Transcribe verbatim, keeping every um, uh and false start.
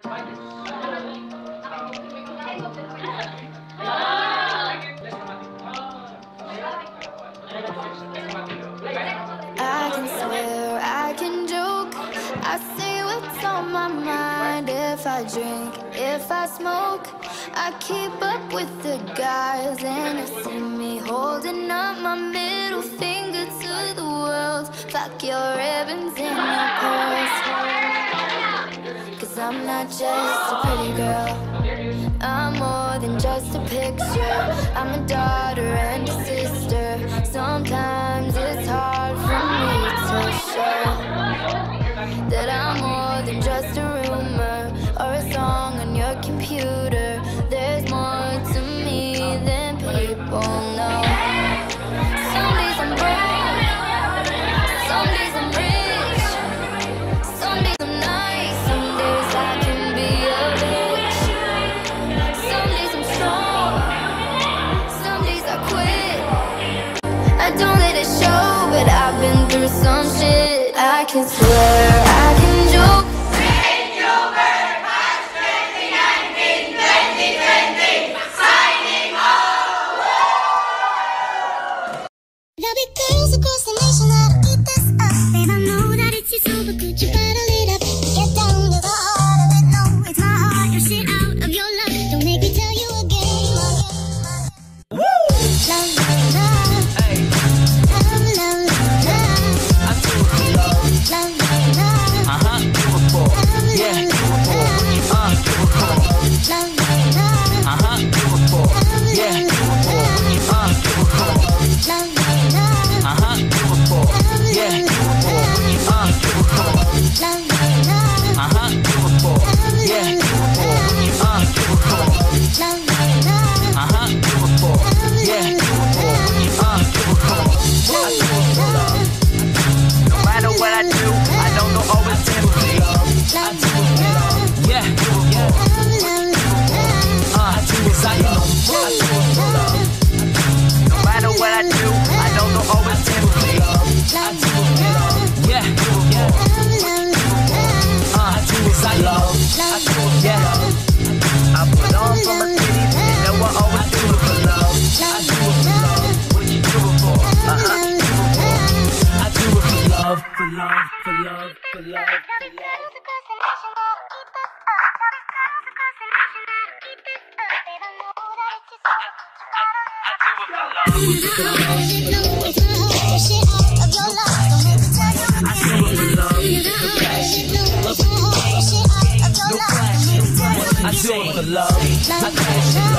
I can swear, I can joke, I say what's on my mind. If I drink, if I smoke, I keep up with the guys. And you see me holding up my middle finger to the world. Fuck your ribbons and your pearls, 'cause I'm not just a pretty girl, I'm more than just a picture. I'm a daughter and a sister. Sometimes it's hard for me to show that I'm more than just a rumor or a song on your computer. There's more to me than people know. Some days I'm broke, some days I'm rich, some days I'm nice, some days I can be a bitch. Some days I'm strong, some days I quit. I don't let it show, but I've been through some shit. I can swear, I can joke. There'll be girls across the nation that'll eat this up. Babe, I know that it's your soul, but could you bottle it up? Get down to the heart of it. No, it's my heart. Your shit out of your love. Don't make me tell you again. Woo! Love, love, love. Hey. Love, love, love. I do it for love. Love, love, love. Uh huh. Do it for. Yeah. Do it for. Uh. Do it for. Love, love, love. Uh huh. Do it for. Yeah. Do it for. Uh. Do it for. Love, love. Uh-huh, do it for, yeah, do it for, uh, do it for, uh-huh, do it for, yeah, do it for, uh, do it for, uh-huh, do it for, yeah, do it for, uh, do it for, I do it for love. No matter what I do, I don't know always simply love. I do it for love, yeah, do it for, uh, I do it for love, I do it for love. No matter what I do, I don't know always simply love. I do it for love, yeah, do it for, uh, I do it for love, I do it for love. I put on for my city, you know I always do it for love. I do it for love, what you do it for, uh-huh, do it for, I do it for love, for love, for love, for love, for love. I do it for love. I do it for love.